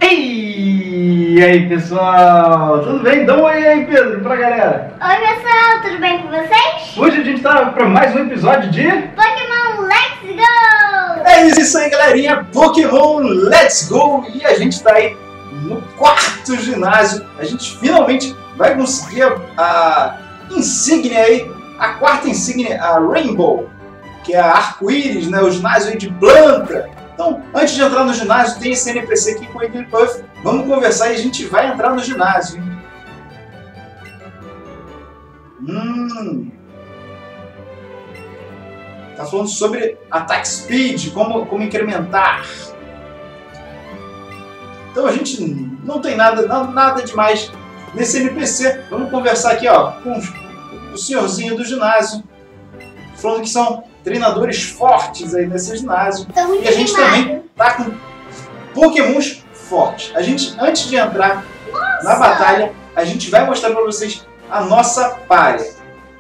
E aí pessoal, tudo bem? Dá um oi aí, Pedro, pra galera. Oi pessoal, tudo bem com vocês? Hoje a gente tá para mais um episódio de Pokémon Let's Go! É isso aí, galerinha, Pokémon Let's Go! E a gente tá aí no quarto ginásio. A gente finalmente vai conseguir a insígnia aí, a quarta insígnia, a Rainbow, que é a arco-íris, né? O ginásio aí de planta. Então, antes de entrar no ginásio, tem esse NPC aqui com o Wigglypuff. Vamos conversar e a gente vai entrar no ginásio, hein? Tá falando sobre Attack Speed, como incrementar. Então a gente não tem nada demais nesse NPC. Vamos conversar aqui, ó, com o senhorzinho do ginásio, falando que são treinadores fortes aí nesse ginásio. E a gente também tá com Pokémons fortes. A gente, antes de entrar na batalha, a gente vai mostrar para vocês a nossa party.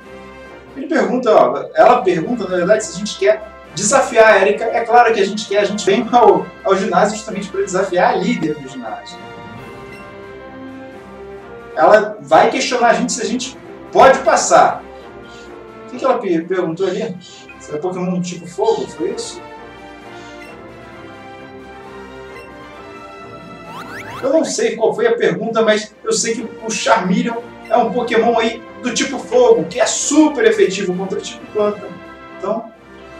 Ela pergunta, na verdade, se a gente quer desafiar a Erika. É claro que a gente quer, a gente vem ao ginásio justamente para desafiar a líder do ginásio. Ela vai questionar a gente se a gente pode passar. O que ela perguntou ali? Se é Pokémon tipo fogo, foi isso? Eu não sei qual foi a pergunta, mas eu sei que o Charmeleon é um Pokémon aí do tipo fogo, que é super efetivo contra o tipo planta. Então,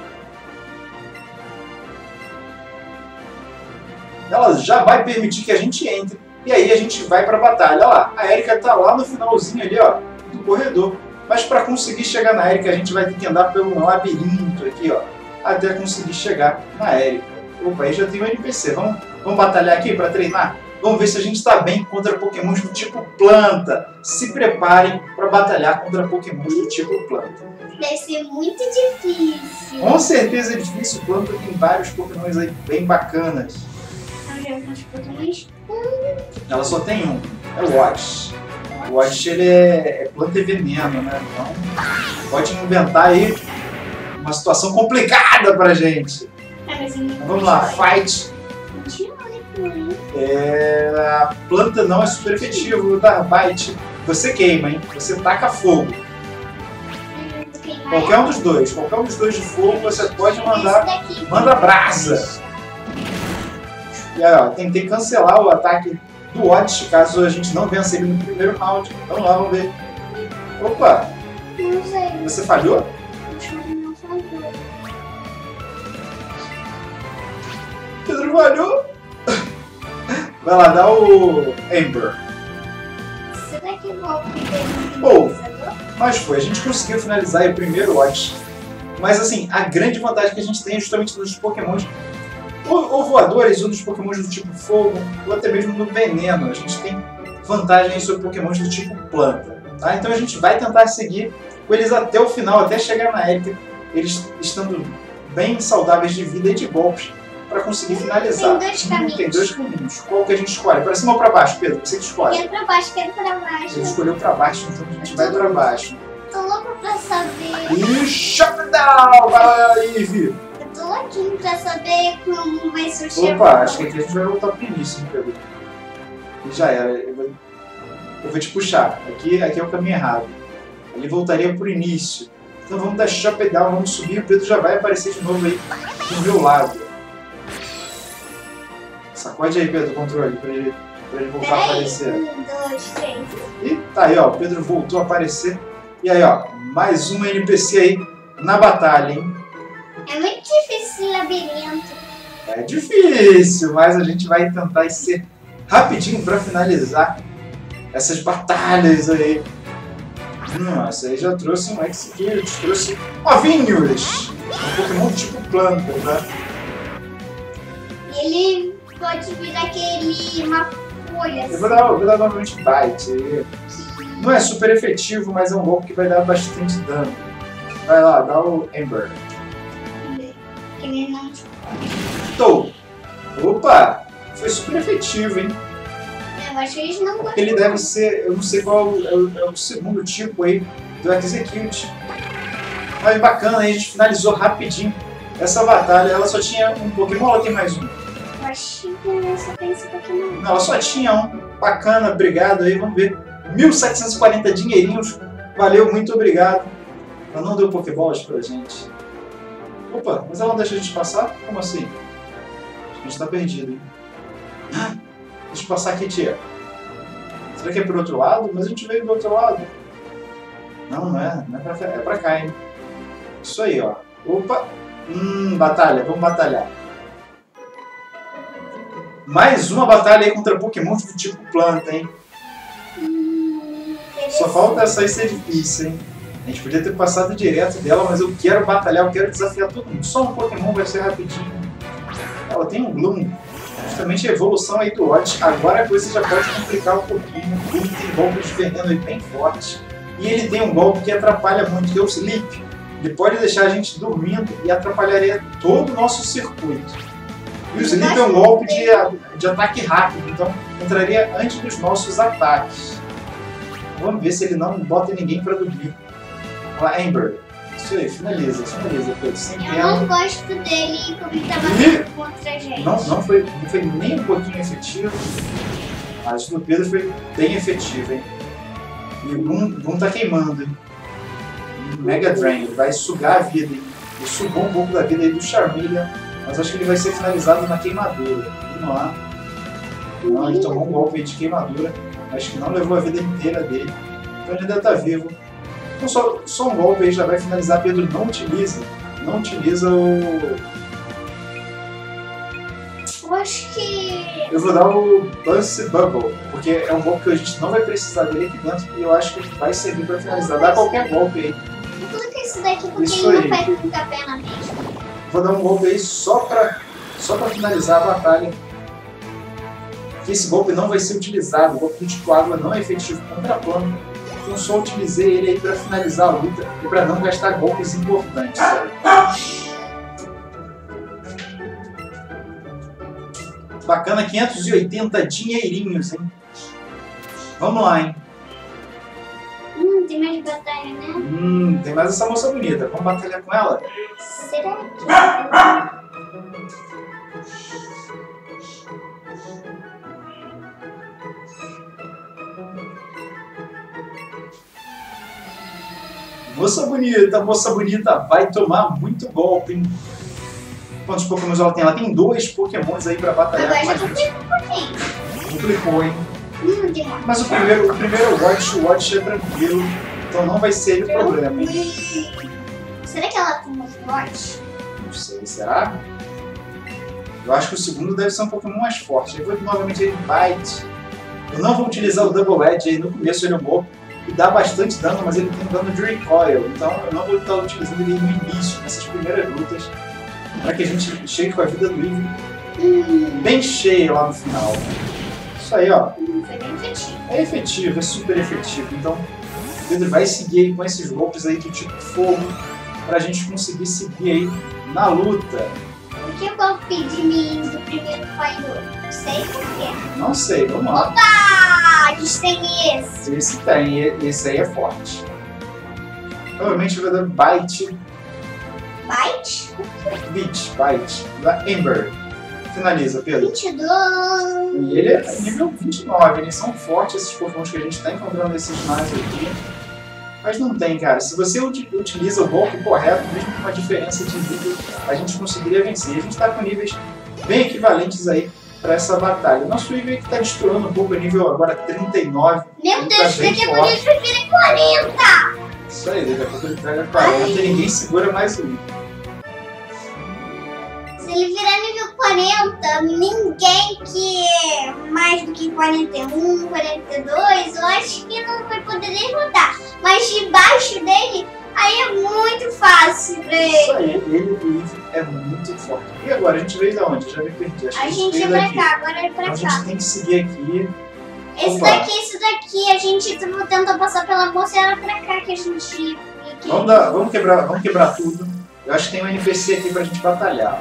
ela já vai permitir que a gente entre. E aí a gente vai para a batalha. Olha lá, a Erika está lá no finalzinho ali, ó, do corredor. Mas para conseguir chegar na Erika, a gente vai ter que andar pelo labirinto aqui, ó, até conseguir chegar na Erika. Opa, aí já tem um NPC. Vamos batalhar aqui para treinar? Vamos ver se a gente está bem contra Pokémons do tipo planta. Se preparem para batalhar contra Pokémons do tipo planta. Deve ser muito difícil. Com certeza é difícil. Planta tem vários Pokémons aí bem bacanas. Ela só tem um. É o Watch. O Watch ele é planta e veneno, né? Então pode inventar aí uma situação complicada pra gente. Vamos lá, fight. A planta não é super efetivo, tá? Bite. Você queima, hein? Você taca fogo. Qualquer um dos dois de fogo você pode mandar. Manda brasa. E aí, ó, tentei cancelar o ataque do Watch, caso a gente não vença ele no primeiro round. Vamos lá, vamos ver. Opa! Não sei. Você falhou? Não falhou. Pedro falhou? Vai lá, dá o Ember. Será que volta Bom, mas foi. A gente conseguiu finalizar aí o primeiro Watch. Mas assim, a grande vantagem que a gente tem é justamente nos Pokémons ou voadores, ou dos Pokémons do tipo fogo, ou até mesmo no veneno. A gente tem vantagem sobre Pokémons do tipo planta. Tá? Então a gente vai tentar seguir com eles até o final, até chegar na Erika, eles estando bem saudáveis de vida e de golpes, para conseguir finalizar. Tem dois caminhos. Qual que a gente escolhe? Para cima ou para baixo, Pedro? Você que escolhe. Quero pra baixo, quero pra baixo. Ele escolheu para baixo, então a gente vai para baixo. Tô louco pra saber. E Shutdown! Vai lá, Ivy! Eu tô louquinho pra saber como vai surgir. Opa, acho que aqui a gente vai voltar pro início, hein, Pedro? E já era. Eu vou te puxar. Aqui é o caminho errado. Ele voltaria pro início. Então vamos dar Shutdown, vamos subir. O Pedro já vai aparecer de novo aí do meu lado. Sacode aí, Pedro, o controle, pra ele voltar a aparecer. 1, 2, 3. E tá aí, ó, o Pedro voltou a aparecer. E aí, ó, mais um NPC aí na batalha, hein? É muito difícil esse labirinto. É difícil, mas a gente vai tentar ser rapidinho pra finalizar essas batalhas aí. Essa aí já trouxe um Execute, trouxe ovinhos! Um Pokémon tipo planta, tá? Ele pode virar uma folha. Eu vou dar novamente Bite. Não é super efetivo, mas é um golpe que vai dar bastante dano. Vai lá, dá o Ember. Que ele não... Tô. Opa! Foi super efetivo, hein? Eu acho que eles não gostam. Ele deve ser, eu não sei qual é o segundo tipo aí do Execute. Mas bacana, aí a gente finalizou rapidinho essa batalha. Ela só tinha um Pokémon ou ela tem mais um? acho que só tem esse Pokémon. Não, ela só tinha um. Bacana, obrigado aí, vamos ver. 1.740 dinheirinhos. Valeu, muito obrigado. Ela não deu Pokéballs pra gente. Opa, mas ela não deixa a gente passar? Como assim? Acho que a gente tá perdido, hein? Deixa eu passar aqui, tia. Será que é pro outro lado? Mas a gente veio do outro lado. Não, não é. Não é pra cá, é pra cá, hein? Isso aí, ó. Opa! Batalha, vamos batalhar. Mais uma batalha aí contra Pokémon do tipo planta, hein? Só falta essa aí ser difícil, hein? A gente podia ter passado direto dela, mas eu quero batalhar, eu quero desafiar todo mundo. Só um Pokémon vai ser rapidinho. Ela tem um Gloom. Justamente a evolução aí do Watch. Agora a coisa já pode complicar um pouquinho. O Gloom tem golpe de veneno aí bem forte. E ele tem um golpe que atrapalha muito, que é o Sleep. Ele pode deixar a gente dormindo e atrapalharia todo o nosso circuito. E o Sleep é um golpe de ataque rápido, então entraria antes dos nossos ataques. Vamos ver se ele não bota ninguém para dormir. Olha lá, Amber. Isso aí, finaliza, Pedro. Sem Eu pena. não gosto dele como ele tá batendo contra a gente. Não foi nem um pouquinho efetivo. A ajuda do Pedro foi bem efetiva, hein? E o Boom tá queimando, hein? Mega Drain, ele vai sugar a vida, hein? Ele sugou um pouco da vida aí do Charmeleon, mas acho que ele vai ser finalizado na queimadura. Vamos lá. Não, ele tomou um golpe aí de queimadura, acho que não levou a vida inteira dele. Então ele ainda tá vivo. Então só um golpe aí já vai finalizar. Pedro, não utiliza o... Eu acho que... Eu vou dar o Bounce Bubble, porque é um golpe que a gente não vai precisar dele aqui dentro e eu acho que vai servir para finalizar. Dá qualquer golpe aí. Eu coloquei esse daqui porque Isso ele aí. não faz muita pena mesmo. Vou dar um golpe aí só pra finalizar a batalha. Que esse golpe não vai ser utilizado. O golpe de água não é efetivo contra a planta. Então só utilizei ele aí pra finalizar a luta e pra não gastar golpes importantes. Bacana, 580 dinheirinhos, hein? Vamos lá, hein? Tem mais batalha, né? Tem mais essa moça bonita. Vamos batalhar com ela? Será que... Moça bonita, vai tomar muito golpe, hein? Quantos Pokémons ela tem? Ela tem 2 Pokémons aí pra batalhar Agora com a já gente. Duplicou, hein? demais. Mas o primeiro o Watch é tranquilo, então não vai ser o problema, hein? Será que ela tem mais forte? Não sei, será? Eu acho que o segundo deve ser um Pokémon mais forte. Eu vou novamente ele Bite. Eu não vou utilizar o Double Edge aí no começo, ele é um golpe que dá bastante dano, mas ele tem um dano de recoil, então eu não vou estar utilizando ele no início, nessas primeiras lutas, para que a gente chegue com a vida do Eevee bem cheia lá no final. Isso aí, ó. Foi bem efetivo. É efetivo, é super efetivo. Então, o Pedro vai seguir aí com esses golpes aí do tipo fogo, pra gente conseguir seguir aí na luta. Por que o golpe de mim do primeiro falhou? Não sei por quê. Não sei, vamos lá. Ah, a gente tem esse. Esse tem, esse aí é forte. Provavelmente vai dar Bite, Bite? Bite, da Amber. Finaliza, Pedro. 22. E ele é nível 29, eles são fortes esses Pokémons que a gente está encontrando nesses ginásios aqui. Mas não tem, cara. Se você utiliza o golpe correto, mesmo com uma diferença de nível, a gente conseguiria vencer. A gente está com níveis bem equivalentes aí para essa batalha. O nosso Eevee está destoando um pouco, é nível agora 39. Meu ele Deus, tá bem daqui a pouco forte. ele vai virar 40. Isso aí, daqui a pouco ele pega 40 e ninguém segura mais o Eevee. Se ele virar nível 40, ninguém que é mais do que 41, 42, eu acho que não vai poder derrotar. Mas debaixo dele, aí é muito fácil pra Isso ele. aí, ele, o Eevee é muito forte. E agora, a gente veio da onde? Eu já me perdi. Acho que A gente veio é pra daqui. cá, agora é pra Então a gente cá. tem que seguir aqui. Esse Opa. daqui, a gente tentou passar pela moça e era pra cá que a gente... Vamos quebrar tudo. Eu acho que tem um NPC aqui pra gente batalhar.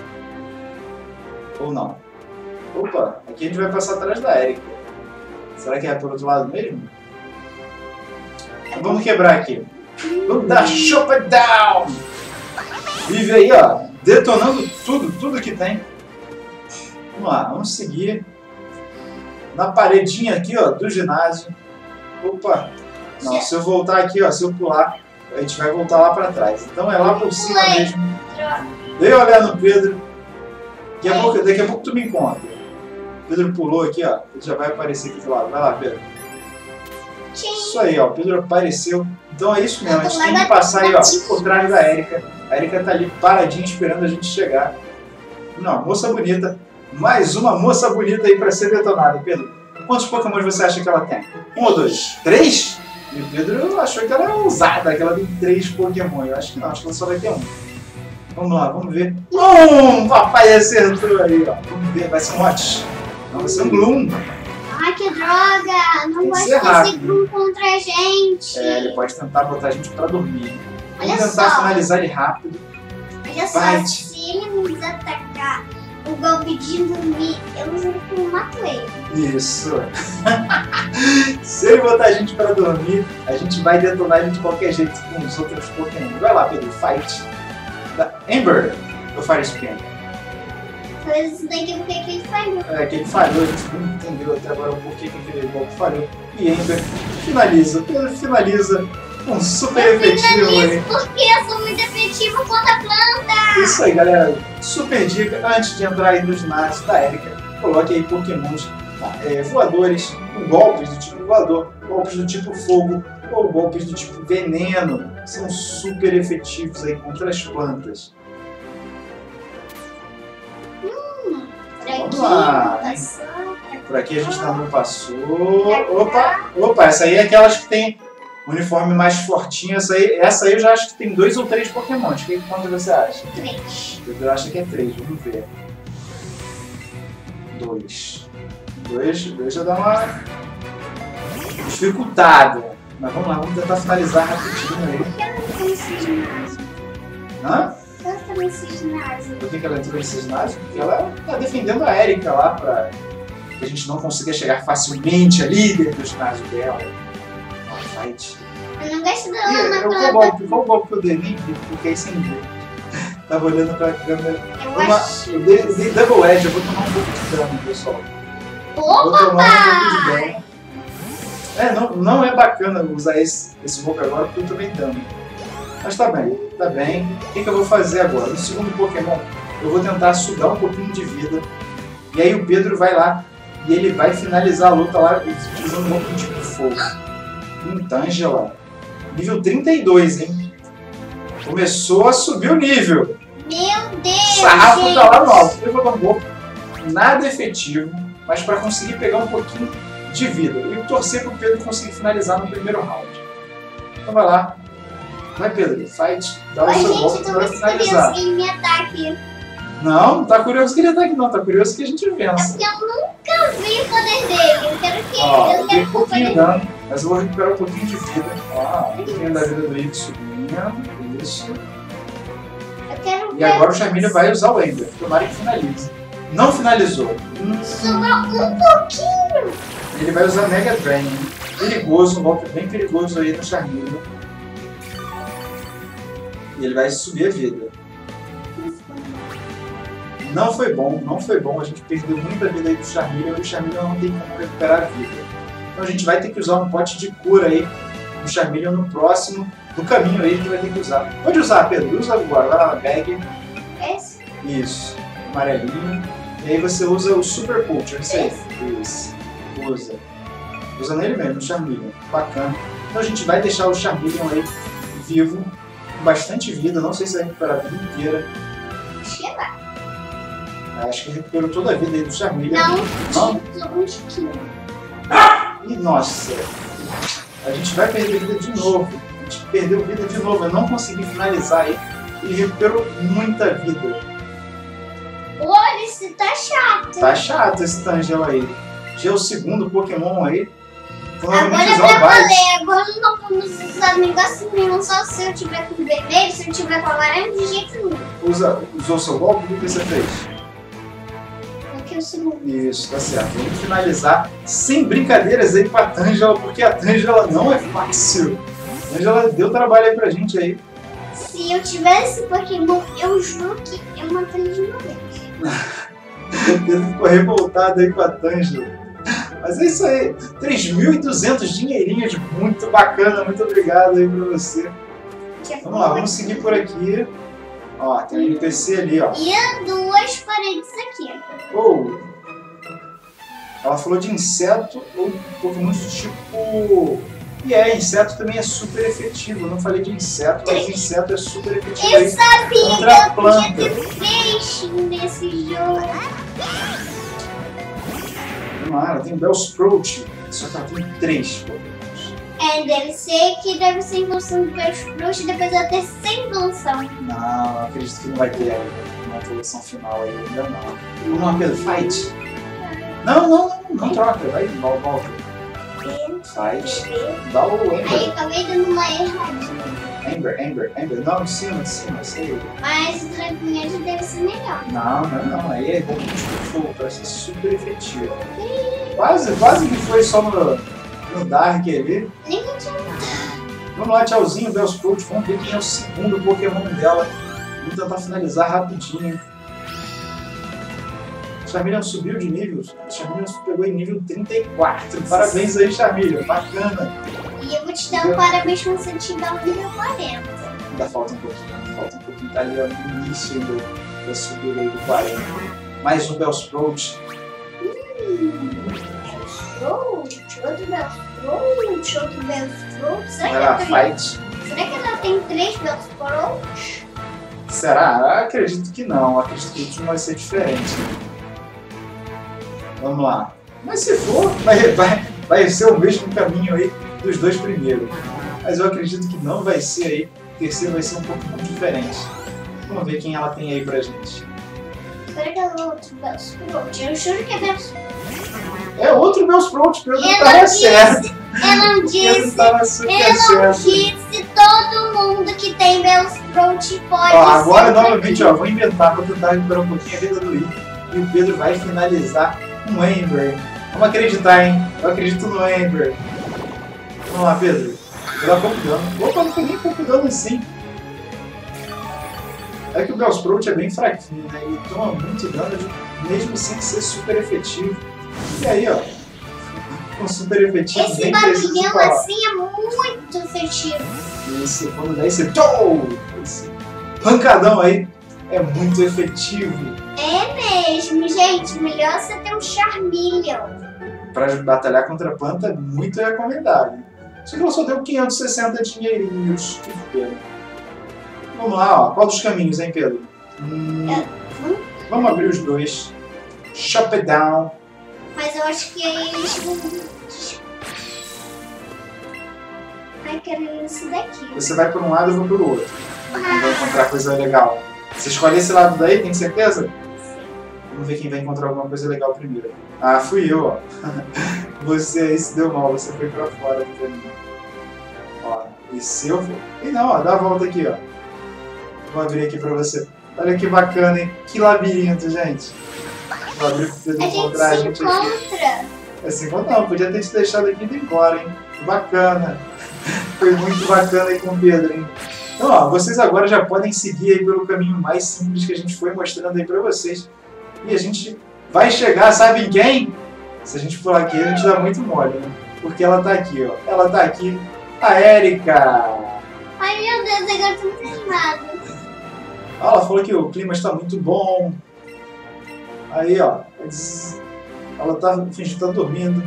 Ou não? Opa, aqui a gente vai passar atrás da Erika. Será que é por outro lado mesmo? Então vamos quebrar aqui. Vamos dar Chopper Down! Vive aí, ó, detonando tudo que tem. Vamos lá, vamos seguir. Na paredinha aqui, ó, do ginásio. Opa! Não, se eu voltar aqui, ó, se eu pular, a gente vai voltar lá pra trás. Então é lá por cima mesmo. Dei uma olhada no Pedro. Daqui a pouco tu me encontra. Pedro pulou aqui, ó. Ele já vai aparecer aqui do lado. Vai lá, Pedro. Isso aí, ó. Pedro apareceu. Então é isso mesmo. A gente tem que passar aí, ó, por trás da Erika. A Erika tá ali paradinha esperando a gente chegar. Não, moça bonita. Mais uma moça bonita aí pra ser detonada, Pedro. Quantos Pokémon você acha que ela tem? 1 ou 2? 3? E o Pedro achou que ela era ousada, que ela tem 3 Pokémon. Eu acho que não, acho que ela só vai ter 1. Vamos lá, vamos ver. Papai acertou aí, ó. Vamos ver, vai ser um Hot. Não, vai ser um Gloom. Ai, que droga! Não Tem que gosto ser desse rápido. Gloom contra a gente. É, ele pode tentar botar a gente pra dormir. Olha Vamos tentar só. finalizar ele rápido. Olha só, Fight. se ele nos atacar o golpe de dormir, eu juro que eu mato ele. Isso. Se ele botar a gente pra dormir, a gente vai detonar ele de qualquer jeito com os outros Pokémon. Vai lá, Pedro, fight. Da Ember, do Fire Spin. Faz isso daqui porque que ele falhou. É, que ele falhou, a gente não entendeu até agora o porquê que aquele golpe falhou. E Ember finaliza. Pedro finaliza com super efetivo aí. Porque eu sou muito efetiva contra a planta. Isso aí, galera. Super dica, antes de entrar aí no ginásio da Erika, coloque aí Pokémons voadores, com golpes do tipo voador, golpes do tipo fogo ou golpes do tipo veneno. São super efetivos aí contra as plantas. Vamos lá. Por aqui a gente ainda não passou. Opa, essa aí é aquelas que tem uniforme mais fortinho. Essa aí eu já acho que tem 2 ou 3 Pokémons. Quanto você acha? 3. Eu acho que é 3, vamos ver. 2 já dá uma dificultada. Mas vamos lá, vamos tentar finalizar rapidinho aí. Por que ela entrou nesse ginásio? Hã? Por que ela entrou nesse ginásio? Por que ela entrou nesse ginásio? Porque ela tá defendendo a Erika lá pra que a gente não consiga chegar facilmente ali dentro do ginásio dela. Fight. Eu não gosto dela na Qual planta. golpe que eu dei? Nem vi, fiquei sem ver. Tava olhando pra câmera. Eu acho. Eu dei Double Edge, eu vou tomar um pouco de dano, pessoal. Vou Opa, tomar um pouco de papai! dano. Não é bacana usar esse golpe agora porque eu tomei dano. Mas tá bem, tá bem. O que eu vou fazer agora? No segundo Pokémon, eu vou tentar sugar um pouquinho de vida. E aí o Pedro vai lá e ele vai finalizar a luta lá utilizando um golpe tipo fogo. Tangela. Nível 32, hein? Começou a subir o nível. Meu Deus, Sarrafo gente. tá lá no alto. Eu vou dar um golpe nada efetivo, mas para conseguir pegar um pouquinho de vida. E torcer pro Pedro conseguir finalizar no primeiro round. Então vai lá. Vai, Pedro. Fight. Dá o Ai, seu gente, golpe eu tô para muito finalizar. curioso que ele me ataque. Não tá curioso que ele ataque não. Tá curioso que a gente É vença. porque eu nunca vi o poder dele. Eu quero que Ó, eu eu dei quero um que o pouquinho de poder dano, mas eu vou recuperar um pouquinho de vida. Ó, um pouquinho da vida do Ivo subindo. Isso. Eu quero E ver. agora o Charmeleon vai usar o Ember. Tomara que finalize. Não finalizou. Sobrou um pouquinho. Ele vai usar Mega Drain. Perigoso, um golpe bem perigoso aí no Charmeleon. E ele vai subir a vida. Não foi bom, não foi bom. A gente perdeu muita vida aí do Charmeleon e o Charmeleon não tem como recuperar a vida. Então a gente vai ter que usar um pote de cura aí no Charmeleon no próximo, no caminho aí a gente vai ter que usar. Pode usar, Pedro, usa agora. Vai lá na bag. Esse? Isso, amarelinho. E aí você usa o Super Culture, isso aí. Isso. Usa. Usa nele mesmo, no Charmeleon. Bacana. Então a gente vai deixar o Charmeleon aí vivo, com bastante vida. Não sei se vai recuperar a vida inteira. Chega. Acho que recuperou toda a vida aí do Charmeleon. Não, sobrou um tiquinho. E nossa, a gente vai perder vida de novo. A gente perdeu vida de novo. Eu não consegui finalizar aí e recuperou muita vida. Olha, isso tá chato. Tá chato esse Tangela aí. Já é o segundo Pokémon aí. Provavelmente Agora é usar o pra Bite. valer. Agora não vamos usar negócio nenhum. Só se eu tiver com o vermelho, se eu tiver com o amarelo, de jeito nenhum. Usou seu golpe? O que você fez? Porque o segundo. Isso, tá certo. Vamos finalizar sem brincadeiras aí com a Tangela, porque a Tangela não é fácil. A Tangela deu trabalho aí pra gente aí. Se eu tivesse Pokémon, eu juro que eu mataria de uma vez. O Pedro ficou revoltado aí com a Tângela. Mas é isso aí. 3.200 dinheirinhos. Muito bacana. Muito obrigado aí pra você. Vamos lá, vamos seguir por aqui. Ó, tem um NPC ali, ó. E 2 paredes aqui. Oh. Ela falou de inseto ou Pokémon do tipo... E inseto também é super efetivo. Eu não falei de inseto, mas inseto é super efetivo Eu aí sabia contra a que eu podia planta. ter peixe nesse jogo. Vamos lá, ela tem Bellsprout, só que ela tem 3 Pokémons. Deve ser que deve ser evolução do Bellsprout e depois ela ter sem evolução. Não, acredito que não vai ter uma evolução final aí, ainda não. Vamos lá, Pedro, fight. Não troca, vai, volta. Fight. Dá o Aí eu Ember. acabei dando uma erradinha. Ember. Não, de cima, isso aí. Mas o Dragonete deve ser melhor. Não. Aí é bom que fogo, parece super efetivo. Quase que foi só no Dark ali. Nem que eu tinha. Vamos lá, tchauzinho, Bellsprout. Vamos ver quem é o segundo Pokémon dela. Vamos tentar finalizar rapidinho. Charmeleon subiu de nível. Charmeleon pegou em nível 34. Parabéns aí, Charmeleon. Bacana. E eu vou te dar um parabéns quando você tiver um nível 40. Ainda falta um pouquinho. Tá ali ó, no início da subida aí do 40. Mais um Bellsprout. Outro Bellsprout. Vai lá, fight. Será que ela tem 3 Bellsprout? Será? Acredito que não. Acredito que o último vai ser diferente. Vamos lá. Mas se for, vai ser o mesmo caminho aí dos 2 primeiros. Mas eu acredito que não vai ser aí. O terceiro vai ser um pouco diferente. Vamos ver quem ela tem aí pra gente. Será que é outro Bellsprout? Eu juro que é Bellsprout. É outro Bellsprout, Pedro Eu tava não certo. Eu não Pedro disse. tava super Eu não certo. disse. Todo mundo que tem Bellsprout pode Ó, agora ser. novamente, ó, vou inventar, vou tentar recuperar um pouquinho a vida do Ike. E o Pedro vai finalizar com Ember. Vamos acreditar, hein? Eu acredito no Ember. Vamos lá, Pedro. Vou dar pouco dano. Opa, não foi nem pouco dano assim. É que o Bellsprout é bem fraquinho, né? Ele toma muito dano mesmo sem ser super efetivo. E aí, ó. Com super efetivo, Esse nem preciso barulhão falar. assim é muito efetivo. Isso, quando dá esse esse pancadão aí, é muito efetivo. É mesmo, gente. Melhor você ter um Charmeleon. Para batalhar contra a planta, é muito recomendável. Só que ela só deu 560 dinheirinhos. Que pena. Vamos lá, ó. Qual dos caminhos, hein, Pedro? Vamos abrir os 2. Chop it down. Mas eu acho que eles vão. Ai, quero esse daqui. Você vai por um lado, eu vou pelo outro. Vai encontrar coisa legal. Você escolhe esse lado daí, tem certeza? Vamos ver quem vai encontrar alguma coisa legal primeiro. Ah, fui eu, ó. Você aí se deu mal, você foi pra fora do caminho. Ó, e se eu for... E não, ó, dá a volta aqui, ó. Vou abrir aqui pra você. Olha que bacana, hein? Que labirinto, gente. Vou abrir pra Pedro A encontrar gente se aqui. encontra. Assim, não, podia ter te deixado aqui e ido embora, hein? Bacana. Foi muito bacana aí com o Pedro, hein? Então, ó, vocês agora já podem seguir aí pelo caminho mais simples que a gente foi mostrando aí pra vocês. E a gente vai chegar, sabe em quem? Se a gente for aqui, a gente dá muito mole, né? Porque ela tá aqui, ó. Ela tá aqui. A Erika! Ai, meu Deus, agora eu tô muito animada. Ela falou que o clima está muito bom. Aí, ó. Ela tá fingindo que tá dormindo.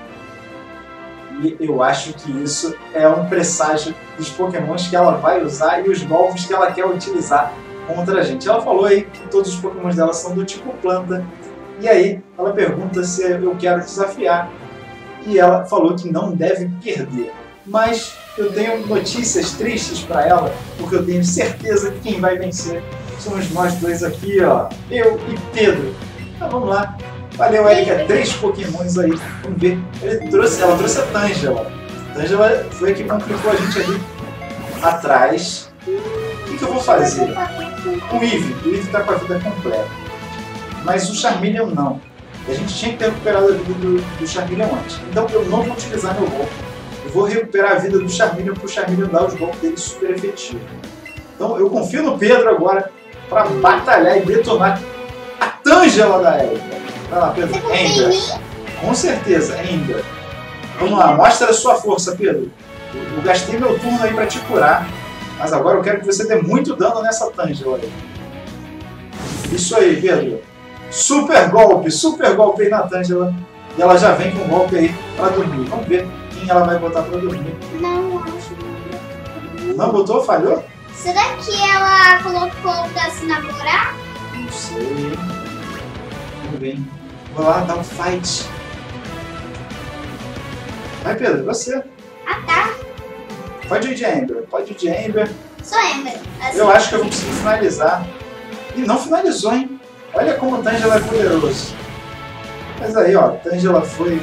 E eu acho que isso é um presságio dos pokémons que ela vai usar e os golpes que ela quer utilizar contra a gente. Ela falou aí que todos os pokémons dela são do tipo planta. E aí ela pergunta se eu quero desafiar. E ela falou que não deve perder. Mas eu tenho notícias tristes para ela, porque eu tenho certeza que quem vai vencer somos nós dois aqui, ó. Eu e Pedro. Então vamos lá. Valeu, Erika. 3 pokémons aí. Vamos ver. Ela trouxe a Tângela. A Tângela foi a que complicou a gente ali atrás. O que eu vou fazer? O Eevee tá com a vida completa. Mas o Charmeleon não. A gente tinha que ter recuperado a vida do Charmeleon antes. Então eu não vou utilizar meu golpe. Eu vou recuperar a vida do Charmeleon para o Charmeleon dar os golpes dele super efetivos. Então eu confio no Pedro agora para batalhar e detonar a Tângela da Erika. Vai lá, Pedro. Você confia em Ember. mim? Com certeza, Ember. Vamos lá, mostra a sua força, Pedro. Eu gastei meu turno aí pra te curar, mas agora eu quero que você dê muito dano nessa Tângela aí. Isso aí, Pedro. Super golpe aí na Tângela. E ela já vem com um golpe aí pra dormir. Vamos ver quem ela vai botar pra dormir. Não, acho que Não botou? Falhou? será que ela colocou pra se namorar? Não sei. Vamos ver. Vou lá dar um fight. Vai, Pedro, você. Ah, tá. Pode ir de Ember. Pode ir de Ember. Só Ember. Assim. Eu acho que eu vou conseguir finalizar. E não finalizou, hein? Olha como o Tângela é poderoso. Mas aí, ó, Tângela foi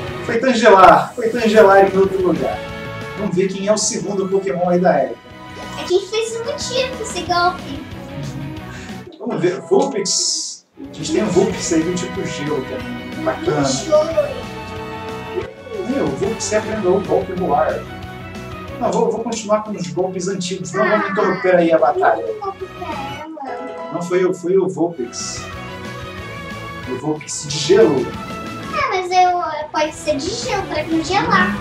tangelar em outro lugar. Vamos ver quem é o segundo Pokémon aí da Erika. É quem fez o motivo esse golpe. Vamos ver, Vulpix. A gente tem um Vulpix aí do tipo gelo também. Bacana. Show. Meu, o Vulpix aprendeu o golpe voar. Não, vou continuar com os golpes antigos. Não vamos interromper aí a batalha. Não foi o Vulpix. O Vulpix de gelo. Ah, mas pode ser de gelo pra congelar.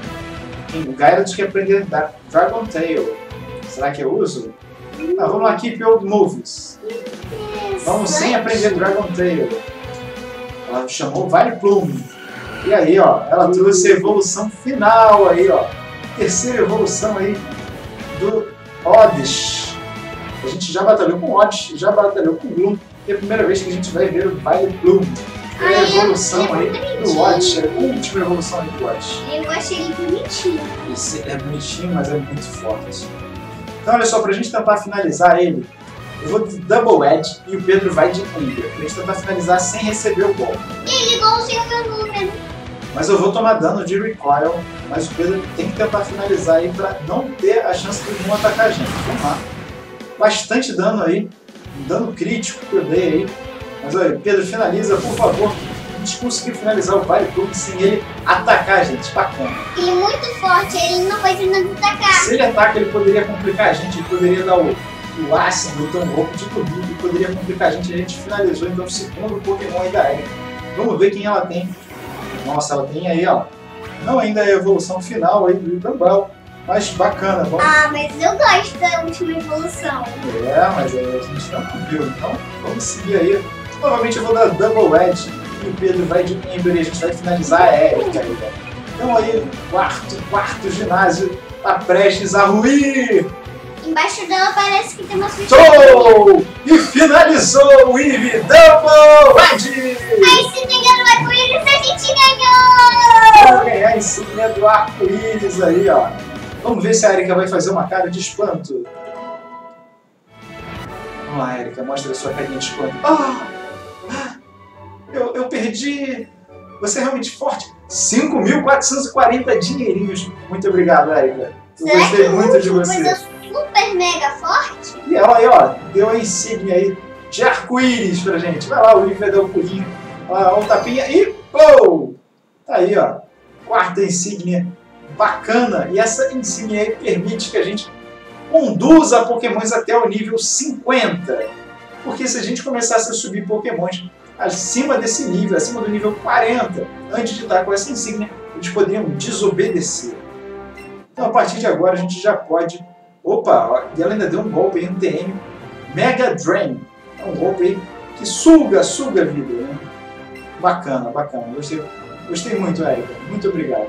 O Gyarados quer aprender Dragon Tail. Será que eu uso? Ah, vamos lá, Keep Old Moves. Vamos sem aprender Dragon Tail. Ela chamou Vileplume. E aí, ó, ela trouxe a evolução final aí, ó. Terceira evolução aí do Oddish. A gente já batalhou com Oddish, já batalhou com Gloom. E é a primeira vez que a gente vai ver o Vileplume. É a evolução aí do Oddish, é a última evolução aí do Oddish. Eu achei ele bonitinho. Esse é bonitinho, mas é muito forte. Então, olha só, pra gente tentar finalizar ele, eu vou de Double Edge e o Pedro vai de Ember. Pra gente tentar finalizar sem receber o golpe. Ele igualzinho o meu número. Mas eu vou tomar dano de Recoil, mas o Pedro tem que tentar finalizar aí pra não ter a chance de não atacar a gente. Vamos lá. Bastante dano aí, um dano crítico que eu dei aí. Mas olha, Pedro, finaliza, por favor. A gente conseguir finalizar o Vileplume sem ele atacar a gente. Bacana. Ele é muito forte, ele não vai ter nada de atacar. Se ele ataca, ele poderia complicar a gente, ele poderia dar o ácido, então um golpe de dormir, ele poderia complicar a gente finalizou então o segundo Pokémon aí da Erika. Vamos ver quem ela tem. Nossa, ela tem aí, ó. Não ainda é a evolução final aí do Dumbbell, mas bacana. Vamos... Ah, mas eu gosto da última evolução. É, mas a gente não viu, então vamos seguir aí. Novamente eu vou dar Double Edge e o Pedro vai de Ember e a gente vai finalizar a Erika aí, né? Então aí, quarto ginásio tá prestes a ruir. Embaixo dela parece que tem uma suíte. Show! E finalizou o Eevee Double Edge! A insígnia do arco-íris a gente ganhou! Vamos ganhar a insígnia do arco-íris aí, ó. Vamos ver se a Erika vai fazer uma cara de espanto. Vamos lá, Erika, mostra a sua carinha de espanto. Eu perdi. Você é realmente forte. 5.440 dinheirinhos. Muito obrigado, Erika. Eu Será gostei que o muito de último você. coisa super mega forte? E ela aí, ó, deu a insígnia aí de arco-íris pra gente. Vai lá, o Eevee vai dar um pulinho. Ó, um tapinha e pô! Tá aí, ó. Quarta insígnia. Bacana. E essa insígnia aí permite que a gente conduza Pokémons até o nível 50. Porque se a gente começasse a subir Pokémons acima desse nível, acima do nível 40, antes de estar com essa insígnia, eles poderiam desobedecer. Então, a partir de agora, a gente já pode... Opa, ó, e ela ainda deu um golpe aí, um TM Mega Drain. É um golpe aí que suga a vida, né? Bacana, bacana. Gostei muito, Erika. Muito obrigado.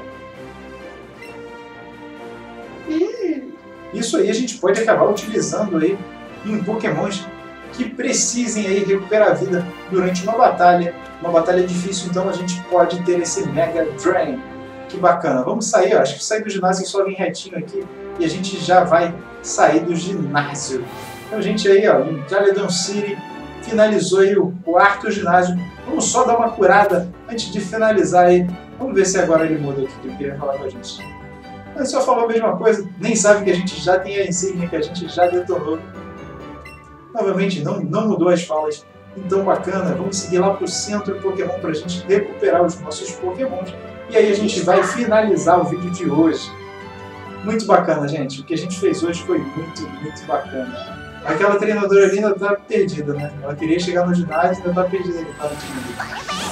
Isso aí a gente pode acabar utilizando aí em Pokémons que precisem aí recuperar a vida durante uma batalha difícil, então a gente pode ter esse Mega Drain. Que bacana. Vamos sair, ó. Acho que sair do ginásio só vem retinho aqui e a gente já vai sair do ginásio. Então, gente, aí, ó, em Caledon City, finalizou aí o quarto ginásio. Vamos só dar uma curada antes de finalizar aí. Vamos ver se agora ele muda o que ele queria falar com a gente. Ele só falou a mesma coisa, nem sabe que a gente já tem a insígnia, que a gente já detonou. Novamente, não mudou as falas. Então, bacana, vamos seguir lá pro centro Pokémon pra gente recuperar os nossos Pokémons. E aí a gente vai finalizar o vídeo de hoje. Muito bacana, gente. O que a gente fez hoje foi muito, muito bacana. Aquela treinadora ali ainda tá perdida, né? Ela queria chegar no ginásio e ainda tá perdida ali.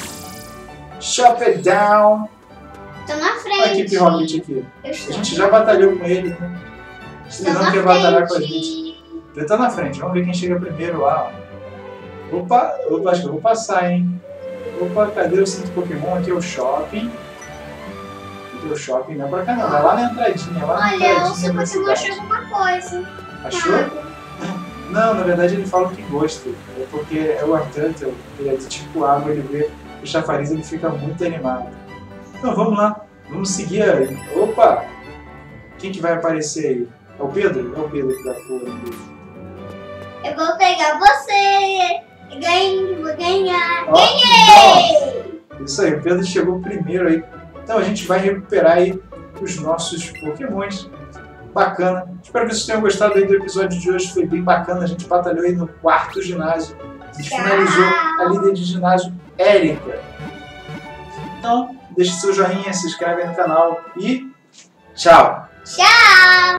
Chop it down. Tô na frente. Olha a equipe Rocket aqui. Eu estou A gente já batalhou com ele, né? Ele não quer batalhar com a gente. Ele tá na frente, vamos ver quem chega primeiro lá. Opa, acho que eu vou passar, hein? Opa, cadê o centro Pokémon? Aqui é o shopping. Aqui é o shopping, não é pra cá não, é lá na entradinha, lá na Olha, entradinha o seu da Pokémon cidade. achou alguma coisa. Achou? Não, na verdade ele fala que gosta. É porque é o Arturtle, ele é do tipo água, ele vê o chafariz, ele fica muito animado. Então vamos lá, vamos seguir aí. Opa! Quem que vai aparecer aí? É o Pedro? É o Pedro que dá cor. Eu vou pegar você. Vou ganhar. Ó, Ganhei! Isso aí, o Pedro chegou primeiro aí. Então a gente vai recuperar aí os nossos Pokémons. Bacana. Espero que vocês tenham gostado aí do episódio de hoje. Foi bem bacana. A gente batalhou aí no 4º ginásio. A gente finalizou a líder de ginásio, Érica. Então, deixe seu joinha, se inscreve aí no canal e tchau! Tchau!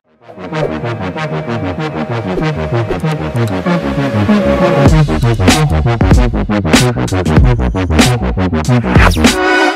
Thank you.